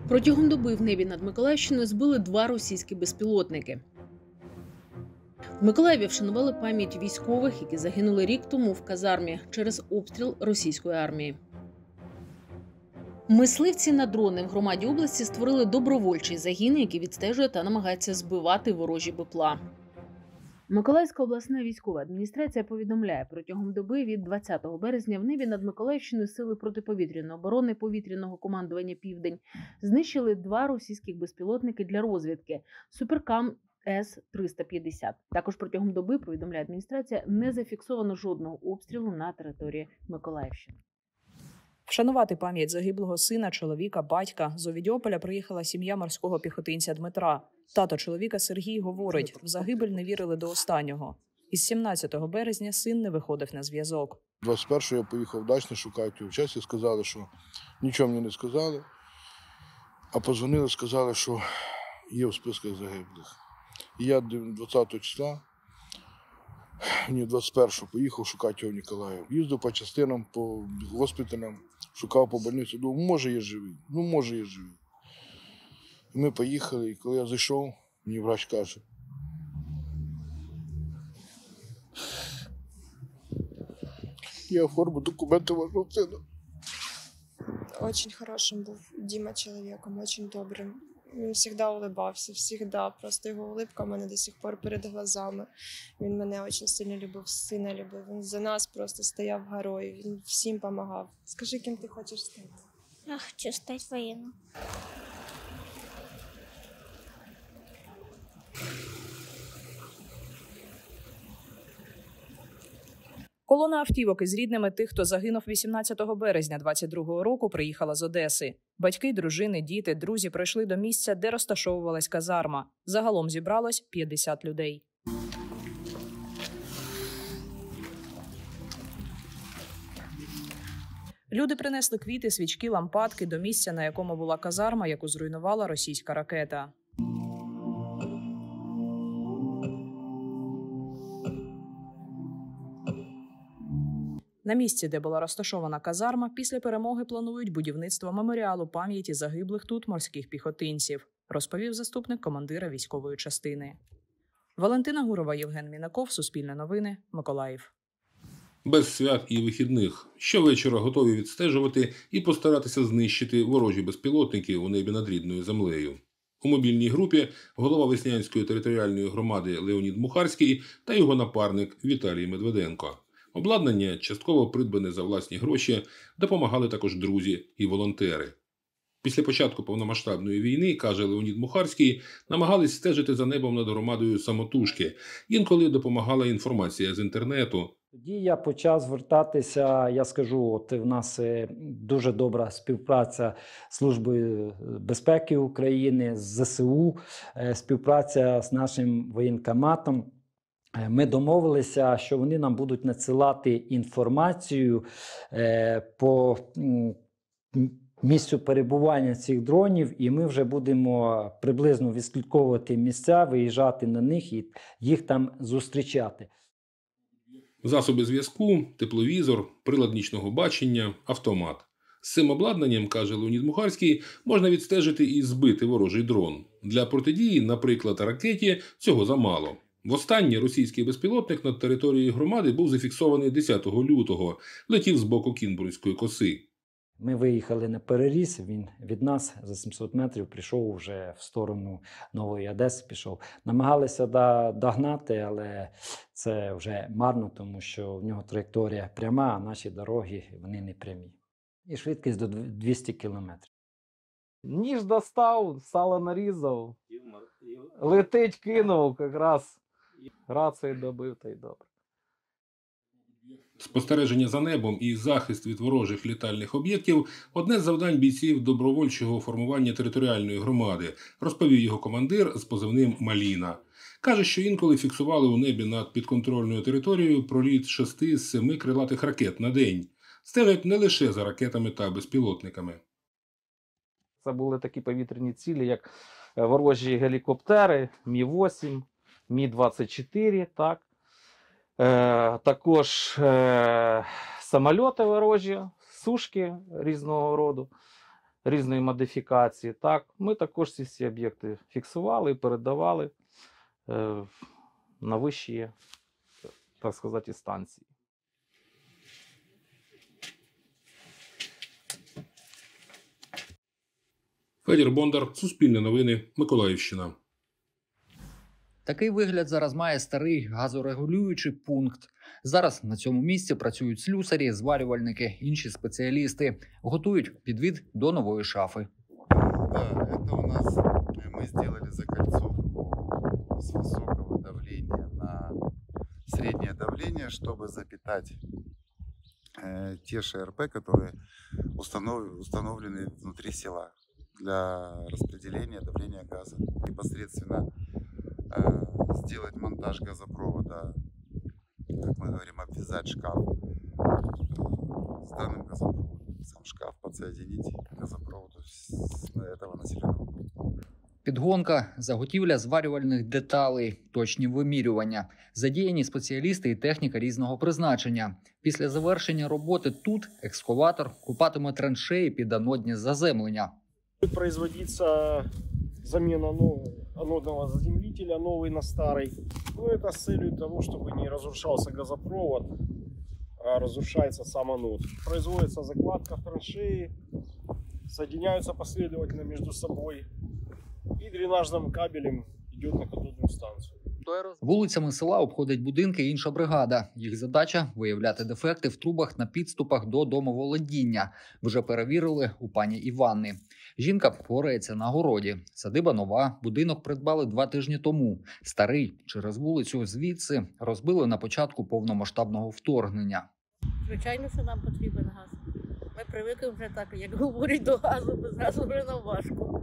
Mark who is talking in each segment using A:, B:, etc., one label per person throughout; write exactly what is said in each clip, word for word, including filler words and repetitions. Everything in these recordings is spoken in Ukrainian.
A: Протягом доби в небі над Миколаївщиною збили два російські безпілотники. В Миколаєві вшанували пам'ять військових, які загинули рік тому в казармі через обстріл російської армії. Мисливці на дрони в громаді області створили добровольчий загін, який відстежує та намагається збивати ворожі БПЛА. Миколаївська обласна військова адміністрація повідомляє, протягом доби від двадцятого березня в небі над Миколаївщиною сили протиповітряної оборони повітряного командування «Південь» знищили два російських безпілотники для розвідки – «Суперкам» С триста п'ятдесят. Також протягом доби, повідомляє адміністрація, не зафіксовано жодного обстрілу на території Миколаївщини.
B: Вшанувати пам'ять загиблого сина, чоловіка, батька з Овідіополя приїхала сім'я морського піхотинця Дмитра. Тато чоловіка Сергій говорить, в загибель не вірили до останнього. Із сімнадцятого березня син не виходив на зв'язок.
C: двадцять першого я поїхав дачно шукати його. В часі сказали, що нічого мені не сказали, а позвонили, сказали, що є в списках загиблих. І я двадцятого числа, ні, двадцять першого поїхав шукати його в Ніколаїв. Їздив по частинам, по госпіталям, шукав по больниці. Думав, може я живий, ну може я живий. І ми поїхали, і коли я зайшов, мені врач каже: я оформив документи вашого сина.
D: Очень хорошим був Діма чоловіком, очень добрим. Він завжди улыбався, завжди. Просто його улыбка в мене до сих пор перед глазами. Він мене дуже сильно любив, сина любив. Він за нас просто стояв горою, він всім допомагав. Скажи, ким ти хочеш стати?
E: Я хочу стати воєнним.
B: Колона автівок із рідними тих, хто загинув вісімнадцятого березня двадцять другого року, приїхала з Одеси. Батьки, дружини, діти, друзі прийшли до місця, де розташовувалась казарма. Загалом зібралось п'ятдесят людей. Люди принесли квіти, свічки, лампадки до місця, на якому була казарма, яку зруйнувала російська ракета. На місці, де була розташована казарма, після перемоги планують будівництво меморіалу пам'яті загиблих тут морських піхотинців, розповів заступник командира військової частини. Валентина Гурова, Євген Мінаков, Суспільне новини, Миколаїв.
F: Без свят і вихідних. Щовечора готові відстежувати і постаратися знищити ворожі безпілотники у небі над рідною землею. У мобільній групі голова Веснянської територіальної громади Леонід Мухарський та його напарник Віталій Медведенко. Обладнання, частково придбане за власні гроші, допомагали також друзі і волонтери. Після початку повномасштабної війни, каже Леонід Мухарський, намагались стежити за небом над громадою самотужки. Інколи допомагала інформація з інтернету.
G: Тоді я почав звертатися, я скажу, от в нас дуже добра співпраця з Службою безпеки України, з зе се у, співпраця з нашим воєнкоматом. Ми домовилися, що вони нам будуть надсилати інформацію по місцю перебування цих дронів, і ми вже будемо приблизно відслідковувати місця, виїжджати на них і їх там зустрічати.
F: Засоби зв'язку, тепловізор, прилад нічного бачення, автомат. З цим обладнанням, каже Леонід Мухарський, можна відстежити і збити ворожий дрон. Для протидії, наприклад, ракеті, цього замало. Востаннє російський безпілотник над територією громади був зафіксований десятого лютого, летів з боку Кінбурнської коси.
G: Ми виїхали на переріз, він від нас за сімсот метрів прийшов вже в сторону Нової Одеси, пішов. Намагалися догнати, але це вже марно, тому що в нього траєкторія пряма, а наші дороги, вони не прямі. І швидкість до двохсот кілометрів.
H: Ніж достав, сало нарізав, летить, кинув, якраз рацію добив, та й добре.
F: Спостереження за небом і захист від ворожих літальних об'єктів – одне з завдань бійців добровольчого формування територіальної громади, розповів його командир з позивним «Маліна». Каже, що інколи фіксували у небі над підконтрольною територією проліт шести з семи крилатих ракет на день. Стежать не лише за ракетами та безпілотниками.
H: Це були такі повітряні цілі, як ворожі гелікоптери, Мі вісім, Мі двадцять чотири, так. Е, також е, самольоти ворожі, сушки різного роду, різної модифікації. Так, ми також ці всі об'єкти фіксували і передавали е, на вищі, так сказати, інстанції.
F: Федір Бондар, Суспільне новини, Миколаївщина.
I: Такий вигляд зараз має старий газорегулюючий пункт. Зараз на цьому місці працюють слюсарі, зварювальники, інші спеціалісти. Готують підвід до нової шафи.
J: Да, это у нас мы сделали закольцовку с высокого давления на среднее давление, чтобы запитать э, те ШРП, которые установ... установлены внутри села для распределения давления газа. Непосредственно э, сделать монтаж газопровода, как мы говорим, обвязать шкаф с данным газопроводом. Сам шкаф подсоединить к газопроводу с этого населенного пункта.
I: Підгонка, заготівля зварювальних деталей, точні вимірювання. Задіяні спеціалісти і техніка різного призначення. Після завершення роботи тут екскаватор копатиме траншеї під анодні заземлення.
K: Будет производиться замена нового анодного заземлителя, новый на старый. Ну, это с целью того, чтобы не разрушался газопровод, а разрушается сам анод. Производится закладка в траншеи, соединяются последовательно между собой и дренажным кабелем идет на катодную станцию.
I: Вулицями села обходить будинки інша бригада. Їх задача – виявляти дефекти в трубах на підступах до домоволодіння. Вже перевірили у пані Іванни. Жінка впорається на городі. Садиба нова, будинок придбали два тижні тому. Старий через вулицю звідси розбили на початку повномасштабного вторгнення.
L: Звичайно, що нам потрібен газ. Ми привикли вже так, як говорять, до газу, без газу вже нам важко.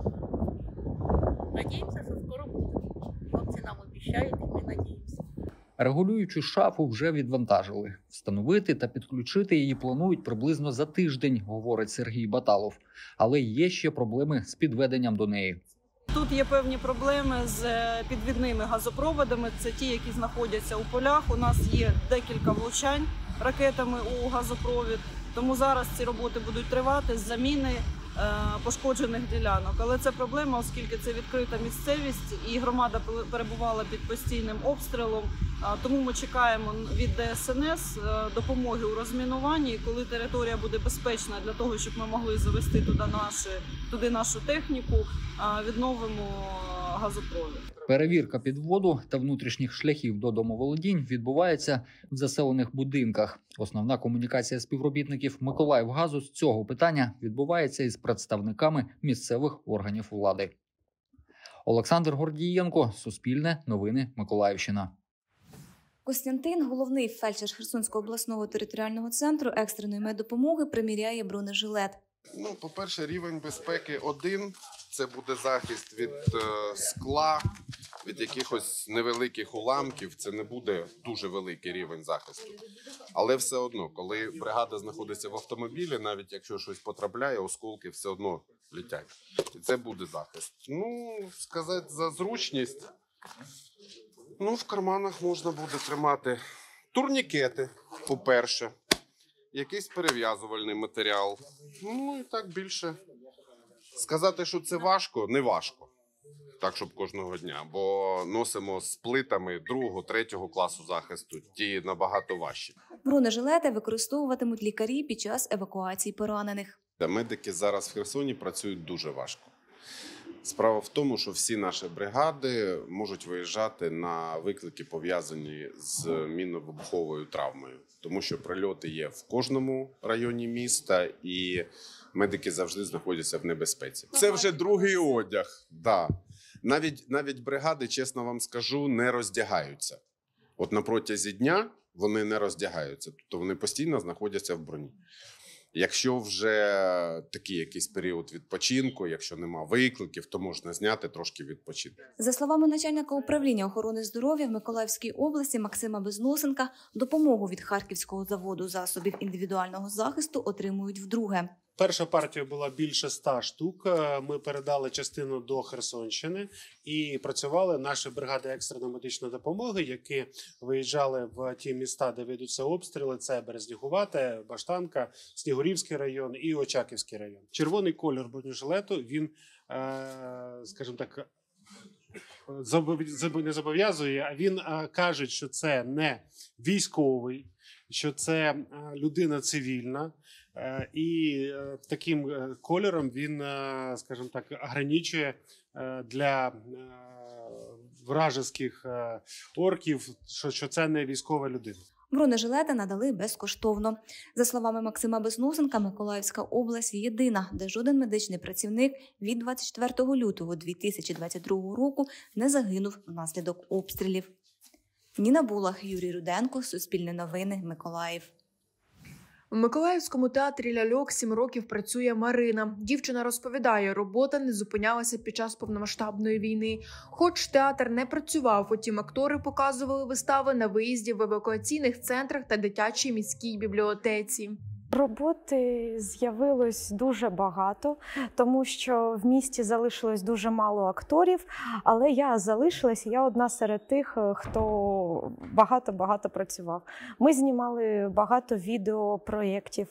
L: Надіємося, що скоро буде. Хлопці нам обіцяють, і ми надіємося.
I: Регулюючу шафу вже відвантажили. Встановити та підключити її планують приблизно за тиждень, говорить Сергій Баталов. Але є ще проблеми з підведенням до неї.
M: Тут є певні проблеми з підвідними газопроводами. Це ті, які знаходяться у полях. У нас є декілька влучань ракетами у газопровід. Тому зараз ці роботи будуть тривати з заміни пошкоджених ділянок. Але це проблема, оскільки це відкрита місцевість і громада перебувала під постійним обстрілом. Тому ми чекаємо від Де Ес Ен Ес допомоги у розмінуванні. І коли територія буде безпечна для того, щоб ми могли завести туди, наші, туди нашу техніку, відновимо газопровід.
I: Перевірка підводу та внутрішніх шляхів до домоволодінь відбувається в заселених будинках. Основна комунікація співробітників Миколаївгазу з цього питання відбувається із представниками місцевих органів влади. Олександр Гордієнко, Суспільне, новини, Миколаївщина.
N: Костянтин, головний фельдшер Херсонського обласного територіального центру екстреної меддопомоги, приміряє бронежилет.
J: Ну, по-перше, рівень безпеки один. Це буде захист від е, скла, від якихось невеликих уламків. Це не буде дуже великий рівень захисту. Але все одно, коли бригада знаходиться в автомобілі, навіть якщо щось потрапляє, осколки все одно летять. І це буде захист. Ну, сказати за зручність, ну, в карманах можна буде тримати турнікети, по-перше. Якийсь перев'язувальний матеріал. Ну і так більше. Сказати, що це важко, не важко. Так, щоб кожного дня. Бо носимо з плитами другого, третього класу захисту. Ті набагато важчі.
N: Бронежилети використовуватимуть лікарі під час евакуації поранених.
J: Медики зараз в Херсоні працюють дуже важко. Справа в тому, що всі наші бригади можуть виїжджати на виклики, пов'язані з мінно-вибуховою травмою. Тому що прильоти є в кожному районі міста, і медики завжди знаходяться в небезпеці. Це вже другий одяг. Да. Навіть, навіть бригади, чесно вам скажу, не роздягаються. От на протязі дня вони не роздягаються, тобто вони постійно знаходяться в броні. Якщо вже такий якийсь період відпочинку, якщо нема викликів, то можна зняти трошки відпочинку.
N: За словами начальника управління охорони здоров'я в Миколаївській області Максима Безносенка, допомогу від Харківського заводу засобів індивідуального захисту отримують вдруге.
O: Перша партія була більше ста штук. Ми передали частину до Херсонщини і працювали наші бригади екстреної медичної допомоги, які виїжджали в ті міста, де ведуться обстріли. Це Березнігувате, Баштанка, Снігурівський район і Очаківський район. Червоний колір бронежилету, він, скажімо так, не зобов'язує, а він каже, що це не військовий, що це людина цивільна. І таким кольором він, скажімо так, ограничує для вражеських орків, що, що це не військова людина.
N: Бронежилети надали безкоштовно. За словами Максима Безносенка, Миколаївська область єдина, де жоден медичний працівник від двадцять четвертого лютого дві тисячі двадцять другого року не загинув внаслідок обстрілів. Ніна Булах, Юрій Руденко, Суспільне новини, Миколаїв.
P: У Миколаївському театрі ляльок сім років працює Марина. Дівчина розповідає, робота не зупинялася під час повномасштабної війни. Хоч театр не працював, утім актори показували вистави на виїзді в евакуаційних центрах та дитячій міській бібліотеці.
Q: Роботи з'явилось дуже багато, тому що в місті залишилось дуже мало акторів, але я залишилась, я одна серед тих, хто багато-багато працював. Ми знімали багато відеопроєктів,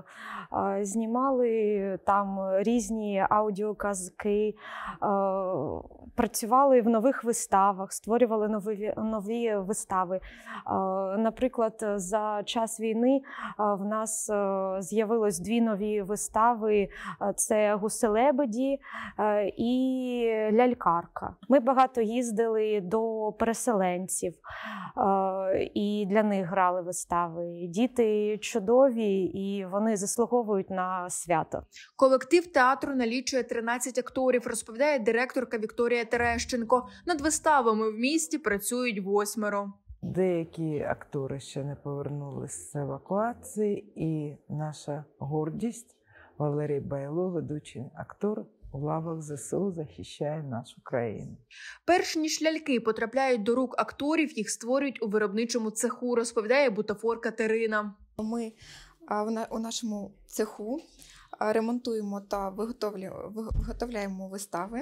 Q: знімали там різні аудіоказки, працювали в нових виставах, створювали нові, нові вистави. Наприклад, за час війни в нас з'явилось дві нові вистави – це «Гуси-лебеді» і «Лялькарка». Ми багато їздили до переселенців і для них грали вистави. Діти чудові і вони заслуговують на свято.
P: Колектив театру налічує тринадцять акторів, розповідає директорка Вікторія Терещенко. Над виставами в місті працюють восьмеро.
R: Деякі актори ще не повернулися з евакуації, і наша гордість Валерій Байло, ведучий актор, у лавах ЗСУ захищає нашу країну.
P: Перш ніж ляльки потрапляють до рук акторів, їх створюють у виробничому цеху, розповідає бутафорка Катерина.
S: Ми у нашому цеху ремонтуємо та виготовляємо вистави.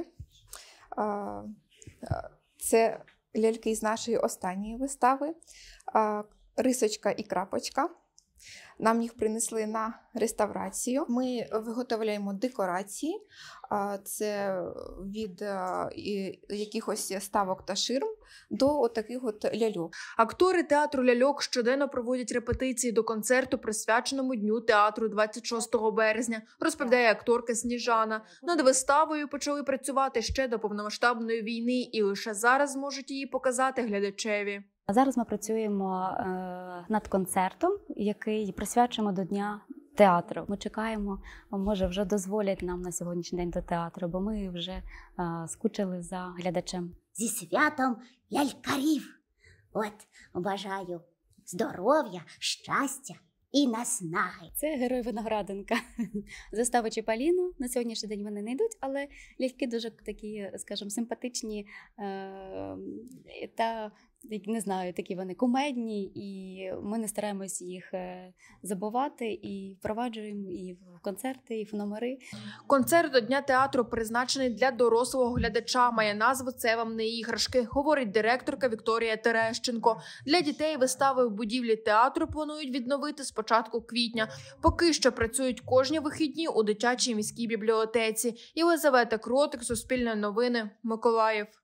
S: Це ляльки з нашої останньої вистави «Рисочка і крапочка». Нам їх принесли на реставрацію. Ми виготовляємо декорації. Це від якихось ставок та ширм до таких от ляльок.
P: Актори театру ляльок щоденно проводять репетиції до концерту, присвяченому Дню театру двадцять шостого березня, розповідає акторка Сніжана. Над виставою почали працювати ще до повномасштабної війни і лише зараз зможуть її показати глядачеві.
T: Зараз ми працюємо е, над концертом, який присвячуємо до Дня театру. Ми чекаємо, може вже дозволять нам на сьогоднішній день до театру, бо ми вже е, скучили за глядачем.
E: Зі святом лялькарів! От, бажаю здоров'я, щастя і наснаги.
T: Це герой Винограденка. Застави Чіпаліну. На сьогоднішній день вони не йдуть, але ляльки дуже такі, скажімо, симпатичні е, та, не знаю, такі вони кумедні, і ми не стараємось їх забувати і впроваджуємо і в концерти, і в номери.
P: Концерт до Дня театру призначений для дорослого глядача. Має назву «Це вам не іграшки», говорить директорка Вікторія Терещенко. Для дітей вистави в будівлі театру планують відновити з початку квітня. Поки що працюють кожні вихідні у дитячій міській бібліотеці. Єлизавета Кротик, Суспільне новини, Миколаїв.